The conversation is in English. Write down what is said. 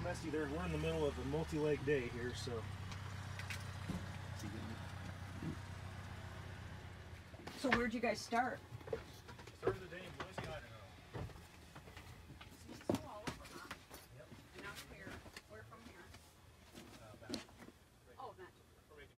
messy there. We're in the middle of a multi-leg day here, so. So where'd you guys start?